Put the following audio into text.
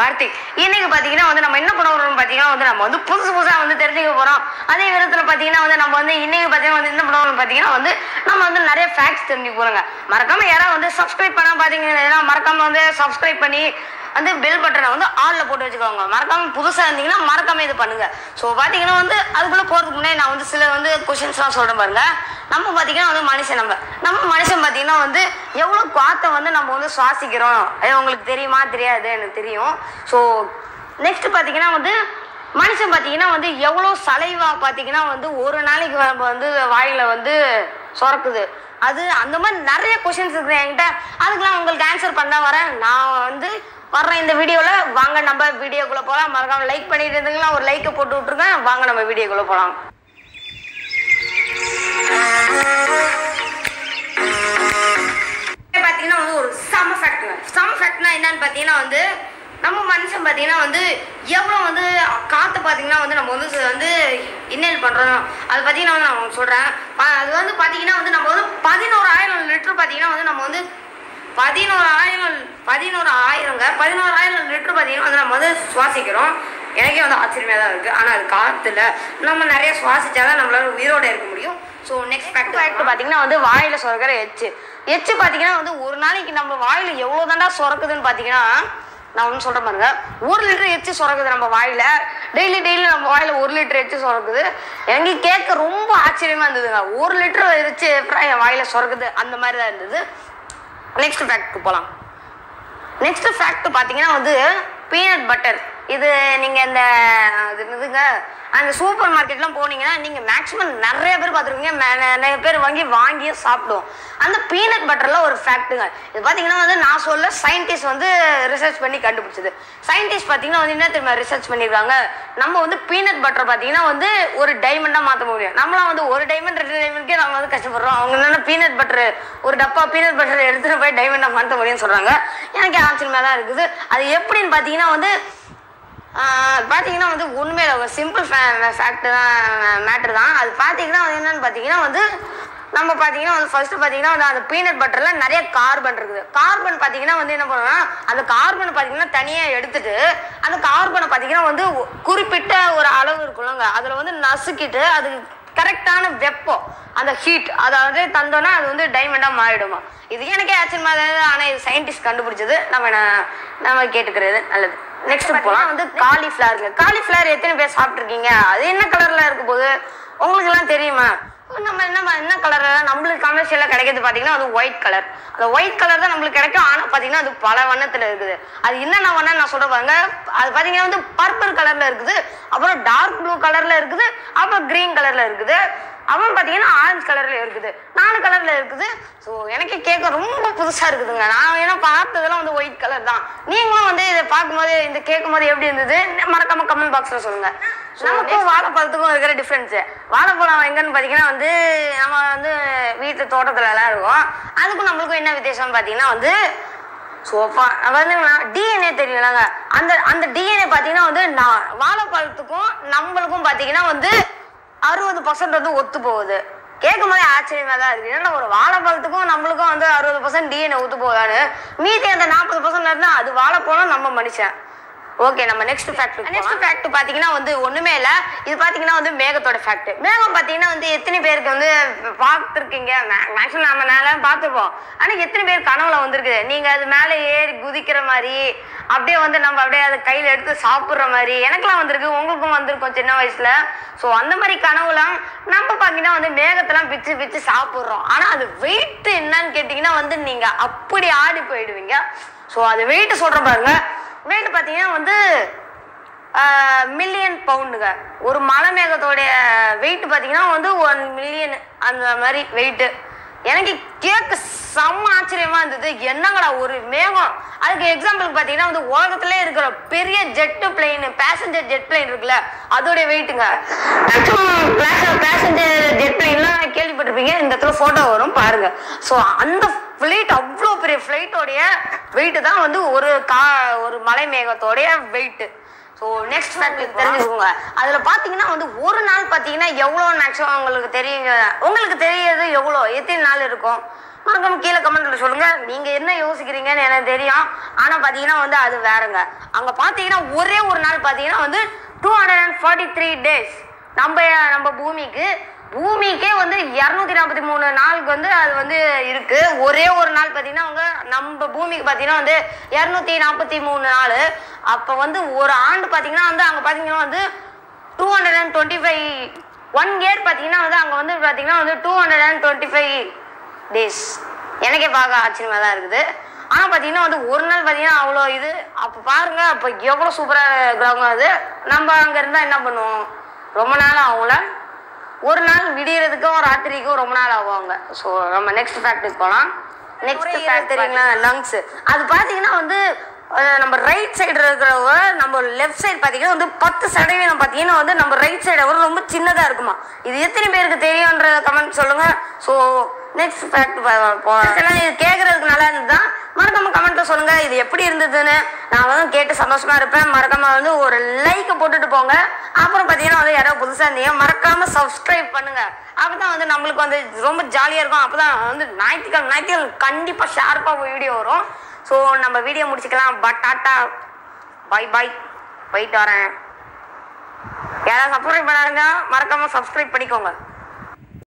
கார்த்திக். இன்னைக்கு பாத்தீங்கன்னா வந்து நம்ம என்ன பண்ண போறோம்னு பாத்தீங்கன்னா வந்து நம்ம வந்து புதுசா வந்து தெரிஞ்சுக்க போறோம். அதே விதத்துல பாத்தீங்கன்னா வந்து நம்ம வந்து இன்னைக்கு பாத்தீங்கன்னா வந்து என்ன பண்ணுவோம்னு பாத்தீங்கன்னா வந்து நம்ம வந்து நிறைய ஃபேக்ட்ஸ் தெரிஞ்சுக்க போறோங்க. மறக்காம யாராவது வந்து சப்ஸ்கிரைப் பண்ண பாத்தீங்கன்னா மறக்காம வந்து சப்ஸ்கிரைப் பண்ணி வந்து பெல் பட்டனை வந்து ஆல்ல போட்டு வச்சுக்கோங்க. மறக்காம புதுசா இருந்தீங்கன்னா மறக்காம இது பண்ணுங்க. ஸோ பாத்தீங்கன்னா வந்து அதுக்குள்ள போறதுக்கு முன்னாடி நான் வந்து சில வந்து கொஸ்டின்ஸ்லாம் சொல்றேன் பாருங்க. நம்ம பாத்தீங்கன்னா வந்து மனுஷன் நம்ம மனுஷன் பாத்தீங்கன்னா வந்து எவ்வளவு காற்றை வந்து நம்ம வந்து சுவாசிக்கிறோம் அது உங்களுக்கு தெரியுமா? தெரியாது, எனக்கு தெரியும். ஸோ நெக்ஸ்ட் பாத்தீங்கன்னா வந்து மனுஷன் பாத்தீங்கன்னா வந்து எவ்வளவு சலைவா பாத்தீங்கன்னா வந்து ஒரு நாளைக்கு நம்ம வந்து வாயில வந்து சுரக்குது. அது அந்த மாதிரி நிறைய கொஸ்டின்ஸ் இருக்கு என்கிட்ட. அதுக்கெல்லாம் உங்களுக்கு ஆன்சர் பண்ண வரேன். நான் வந்து வர்றேன் இந்த வீடியோவில். வாங்க நம்ம வீடியோக்குள்ளே போகலாம். மறக்காம லைக் பண்ணிட்டு இருந்தீங்களா ஒரு லைக்கை போட்டு விட்ருங்க. வாங்க நம்ம வீடியோக்குள்ளே போகலாம். பார்த்தீங்கன்னா வந்து ஒரு சம ஃபேக்ட்னா என்னன்னு பார்த்தீங்கன்னா வந்து நம்ம மனுஷன் பார்த்தீங்கன்னா வந்து எவ்வளோ வந்து காற்று பார்த்தீங்கன்னா வந்து நம்ம வந்து இன்னேல் பண்ணுறோம். அது பார்த்தீங்கன்னா வந்து நான் உங்களுக்கு சொல்கிறேன். அது வந்து பார்த்தீங்கன்னா வந்து நம்ம வந்து 11,000 லிட்டர் பார்த்தீங்கன்னா வந்து நம்ம வந்து 11,000 லிட்டர் பார்த்தீங்கன்னா வந்து நம்ம வந்து சுவாசிக்கிறோம். எனக்கே வந்து ஆச்சரியமாக தான் இருக்குது. ஆனால் அது காற்றுல நம்ம நிறைய சுவாசிச்சாதான் நம்மளால உயிரோடு இருக்க முடியும். ஸோ நெக்ஸ்ட் ஃபேக்ட் பார்த்தீங்கன்னா வந்து வாயில் சுரக்கிற எச்சு பார்த்தீங்கன்னா வந்து ஒரு நாளைக்கு நம்ம வாயில் எவ்வளோ தாண்டா சுரக்குதுன்னு பார்த்தீங்கன்னா நான் ஒன்று சொல்கிறேன் பாருங்க. 1 லிட்டர் எச்சு சுரக்குது நம்ம வாயில். டெய்லி நம்ம வாயில் 1 லிட்டர் எச்சு சுரக்குது. எனக்கு கேட்க ரொம்ப ஆச்சரியமாக இருந்ததுங்க. 1 லிட்டர் எச்சு என் வாயில் சுரக்குது அந்த மாதிரி தான் இருந்தது. நெக்ஸ்ட் ஃபேக்ட் போகலாம். நெக்ஸ்ட் ஃபேக்ட் பார்த்தீங்கன்னா வந்து பீனட் பட்டர். இது நீங்கள் இந்த இதுங்க அந்த சூப்பர் மார்க்கெட்லாம் போனீங்கன்னா நீங்கள் மேக்ஸிமம் நிறைய பேர் பார்த்துருக்கீங்க. நிறைய பேர் வாங்கியே சாப்பிடுவோம். அந்த பீனட் பட்டரில் ஒரு ஃபேக்ட்டுங்க. இது பார்த்தீங்கன்னா வந்து நான் சொல்ல சயின்டிஸ்ட் வந்து ரிசர்ச் பண்ணி கண்டுபிடிச்சது. சயின்டிஸ்ட் பார்த்தீங்கன்னா வந்து என்ன தெரியுமா ரிசர்ச் பண்ணியிருக்காங்க? நம்ம வந்து பீனட் பட்டர் பார்த்தீங்கன்னா வந்து ஒரு டைமண்டாக மாற்ற முடியும். நம்மளாம் வந்து ஒரு டைமண்ட் 2 டைமண்ட்கே நம்ம வந்து கஷ்டப்படுறோம். அவங்க என்னென்ன பீனட் பட்டர் ஒரு டப்பா பீனட் பட்டர் எடுத்துகிட்டு போய் டைமண்டாக மாற்ற முடியும்னு சொல்கிறாங்க. எனக்கு ஆச்சரியமாக தான் இருக்குது. அது எப்படின்னு பார்த்தீங்கன்னா வந்து பார்த்தீங்கன்னா வந்து உண்மையில் ஒரு சிம்பிள் ஃபேக்ட் தான் மேட்ரு தான். அது பார்த்தீங்கன்னா என்னென்னு பார்த்தீங்கன்னா வந்து நம்ம பார்த்தீங்கன்னா வந்து ஃபர்ஸ்ட் பார்த்தீங்கன்னா வந்து அந்த பீனட் பட்டரில் நிறைய கார்பன் இருக்குது. கார்பன் பார்த்தீங்கன்னா வந்து என்ன பண்ணுவோம்னா அந்த கார்பனை பார்த்தீங்கன்னா தனியாக எடுத்துட்டு அந்த கார்பனை பார்த்தீங்கன்னா வந்து குறிப்பிட்ட ஒரு அளவு இருக்குல்லங்க அதில் வந்து நசுக்கிட்டு அது கரெக்டான வெப்பம் அந்த ஹீட் அதாவது தந்தோன்னா அது வந்து டைமண்டாக மாறிடுமா. இது எனக்கே ஆச்சரியமாக தான். ஆனால் இது சயின்டிஸ்ட் கண்டுபிடிச்சது. நம்ம கேட்டுக்கிறது நல்லது. நெக்ஸ்ட் போகலாம் வந்து காலிஃப்ளவர் எத்தனை பேர் சாப்பிட்ருக்கீங்க? அது என்ன கலரில் இருக்க போது உங்களுக்கு எல்லாம் தெரியுமா? நம்ம என்ன கலரில் நம்மளுக்கு கமர்ஷியலாக கிடைக்கிறது பார்த்தீங்கன்னா அது ஒயிட் கலர். அந்த ஒயிட் கலர் தான் நம்மளுக்கு கிடைக்கும். ஆனால் பார்த்தீங்கன்னா அது பல வண்ணத்தில் இருக்குது. அது என்னென்ன வண்ணம் நான் சொல்ல பாருங்க. அது பார்த்தீங்கன்னா வந்து பர்பிள் கலரில் இருக்குது, அப்புறம் டார்க் ப்ளூ கலரில் இருக்குது, அப்புறம் க்ரீன் கலரில் இருக்குது, அப்புறம் பார்த்தீங்கன்னா ஆரஞ்சு கலரில் இருக்குது, 4 கலரில் இருக்குது. ஸோ எனக்கு கேட்க ரொம்ப புதுசாக இருக்குதுங்க. நான் ஏன்னா பார்த்ததெல்லாம் வந்து ஒயிட் கலர் தான். நீங்களும் வந்து இதை பார்க்கும்போது இந்த கேட்கும்போது எப்படி இருந்தது மறக்காம கமெண்ட் பாக்ஸில் சொல்லுங்கள். நமக்கும் வாழைப்பழத்துக்கும் இருக்கிற டிஃப்ரென்ஸு. வாழைப்பழம் எங்கன்னு பார்த்தீங்கன்னா வந்து நம்ம வந்து வீட்டு தோட்டத்துலலாம் இருக்கும். அதுக்கும் நம்மளுக்கும் என்ன வித்தியாசம்னு பார்த்தீங்கன்னா வந்து சோஃபா வந்து டிஎன்ஏ தெரியலங்க. அந்த டிஎன்ஏ பார்த்தீங்கன்னா வந்து வாழைப்பழத்துக்கும் நம்மளுக்கும் பார்த்தீங்கன்னா வந்து 60% வந்து ஒத்து போகுது. கேட்கும் போதே ஆச்சரியமாக தான் இருக்குது. ஏன்னா ஒரு வாழைப்பழத்துக்கும் நம்மளுக்கும் வந்து 60% டிஎன்ஏ ஒத்து போகுதான்னு. மீதி அந்த 40% இருந்தால் அது வாழைப்பழம் நம்ம மனுஷன். ஓகே, நம்ம நெக்ஸ்ட் ஃபேக்ட் பார்த்தீங்கன்னா வந்து ஒன்றுமே இல்லை. இது பார்த்தீங்கன்னா வந்து மேகத்தோட ஃபேக்ட். மேகம் பார்த்தீங்கன்னா வந்து எத்தனை பேருக்கு வந்து பார்த்துருக்கீங்க? மேக்ஸிமம் நம்ம மேலே பார்த்துருப்போம். ஆனால் எத்தனை பேர் கனவுல வந்துருக்குது? நீங்கள் அது மேலே ஏறி குதிக்கிற மாதிரி அப்படியே வந்து நம்ம அப்படியே அதை கையில் எடுத்து சாப்பிட்ற மாதிரி எனக்கெல்லாம் வந்திருக்கு, உங்களுக்கும் வந்திருக்கும் சின்ன வயசில். ஸோ அந்த மாதிரி கனவுலாம் நம்ம பார்த்தீங்கன்னா வந்து மேகத்தெல்லாம் பிச்சு சாப்பிட்றோம். ஆனால் அது வெயிட் என்னன்னு கேட்டிங்கன்னா வந்து நீங்கள் அப்படி ஆடி போயிடுவீங்க. ஸோ அது வெயிட்டு சொல்கிற பாருங்க. வெயிட் பார்த்தீங்கன்னா வந்து மில்லியன் பவுண்டுங்க. ஒரு மலை மேகத்தோடைய வெயிட் பார்த்தீங்கன்னா வந்து 1 மில்லியன் அந்த மாதிரி வெயிட்டு. எனக்கு கேட்க செம்ம ஆச்சரியமா இருந்தது. என்னங்கடா ஒரு மேகம். அதுக்கு எக்ஸாம்பிளுக்கு பார்த்தீங்கன்னா வந்து உலகத்திலே இருக்கிற பெரிய jet plane passenger jet plane இருக்குல்ல அதோடைய வெயிட்டுங்க. பேசஞ்சர் ஜெட் பிளெயின்லாம் கேள்விப்பட்டிருப்பீங்க. இந்த இடத்துல ஃபோட்டோ வரும் பாருங்க. ஸோ அந்த ஃப்ளைட் அவ்வளோ பெரிய ஃப்ளைட்டோடைய வெயிட்டு தான் வந்து ஒரு மலை மேகத்தோடைய வெயிட்டு. ஸோ நெக்ஸ்ட் ஃபேக்ட் தெரிஞ்சுக்கோங்க. அதில் பார்த்தீங்கன்னா வந்து ஒரு நாள் பார்த்தீங்கன்னா எவ்வளோ மேக்ஸிமம் உங்களுக்கு தெரியுங்க. உங்களுக்கு தெரியாது எவ்வளோ எத்தனை நாள் இருக்கும்? மறக்காம கீழே கமெண்ட்ல சொல்லுங்க. நீங்க என்ன யோசிக்கிறீங்கன்னு எனக்கு தெரியும். ஆனா பாத்தீங்கன்னா வந்து அது வேறங்க. அங்க பாத்தீங்கன்னா ஒரே ஒரு நாள் பாத்தீங்கன்னா வந்து 243 டேஸ் நம்ம பூமிக்கே வந்து 243 நாளுக்கு வந்து அது வந்து இருக்கு. ஒரே ஒரு நாள் பாத்தீங்கன்னா அவங்க நம்ம பூமிக்கு பாத்தீங்கன்னா வந்து 243 நாள். அப்ப வந்து ஒரு ஆண்டு பாத்தீங்கன்னா வந்து அங்க பாத்தீங்கன்னா வந்து 225 1 இயர் பாத்தீங்கன்னா வந்து அங்க வந்து பாத்தீங்கன்னா வந்து 225 டேஸ். எனக்கே பார்க்க ஆச்சரியமா தான் இருக்குது. ஆனா பாத்தீங்கன்னா வந்து ஒரு நாள் பாத்தீங்கன்னா அவ்வளோ இது. அப்ப பாருங்க அப்ப எவ்வளவு சூப்பரா கிரகம் அது. நம்ம அங்க இருந்தா என்ன பண்ணுவோம், ரொம்ப நாள் ஆகும்ல. ஒரு நாள் விடியறதுக்கும் ராத்திரிக்கும் ரொம்ப நாள் ஆகுவாங்க. ஸோ நம்ம நெக்ஸ்ட் ஃபேக்ட்டுக்கு போகலாம். நெக்ஸ்ட் ஃபேக்ட் தெரியுங்களா, லங்ஸ். அது பார்த்தீங்கன்னா வந்து நம்ம ரைட் சைடு இருக்கிறவங்க நம்ம லெஃப்ட் சைடு பார்த்தீங்கன்னா வந்து 10% பார்த்தீங்கன்னா வந்து நம்ம ரைட் சைடை விட ரொம்ப சின்னதாக இருக்குமா. இது எத்தனை பேருக்கு தெரியுன்ற கமெண்ட் சொல்லுங்க. ஸோ நெக்ஸ்ட் ஃபேக்ட் போகலாம். இது கேட்கறதுக்கு நல்லா இருந்ததுதான். மறக்காம கமெண்ட்ல சொல்லுங்க இது எப்படி இருந்ததுன்னு. நான் வந்து கேட்டு சந்தோஷமா இருப்பேன். மறக்காம வந்து ஒரு லைக்கை போட்டுட்டு போங்க. அப்புறம் பார்த்தீங்கன்னா வந்து யாராவது புதுசாக இருந்தீங்க மறக்காம சப்ஸ்கிரைப் பண்ணுங்க. அப்பதான் வந்து நம்மளுக்கு வந்து ரொம்ப ஜாலியாக இருக்கும். அப்பதான் வந்து ஞாயிற்றுக்கிழமை கண்டிப்பாக ஷார்ப்பாக வீடியோ வரும். ஸோ நம்ம வீடியோ முடிச்சுக்கலாம். டாட்டா பை போயிட்டு வரேன். யாராவது சப்ஸ்கிரைப் பண்ணாருங்க மறக்காம சப்ஸ்கிரைப் பண்ணிக்கோங்க.